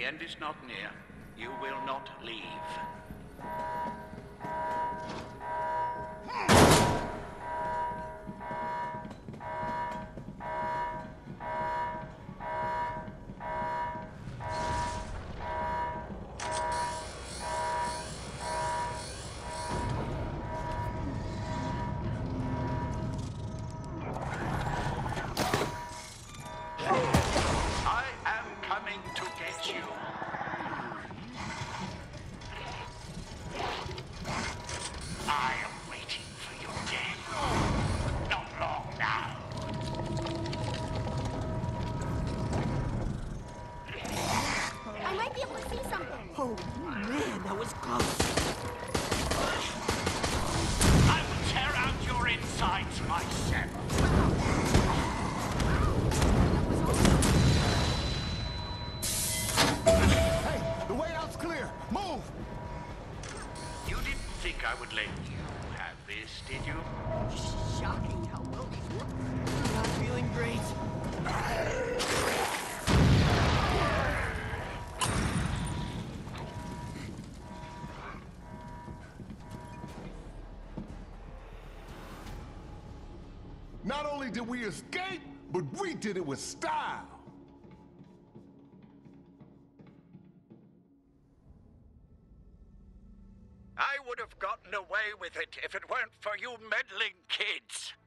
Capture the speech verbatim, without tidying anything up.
end is not near. You will not leave. I am coming to get you. I am waiting for your death. Not long now. I might be able to see something. Oh, man, that was close. I will tear out your insides myself. Hey, the way out's clear. Move! You didn't think I would let you have this, did you? Shocking how well these work. I'm not feeling great. Not only did we escape, but we did it with style. I would have gotten away with it if it weren't for you meddling kids.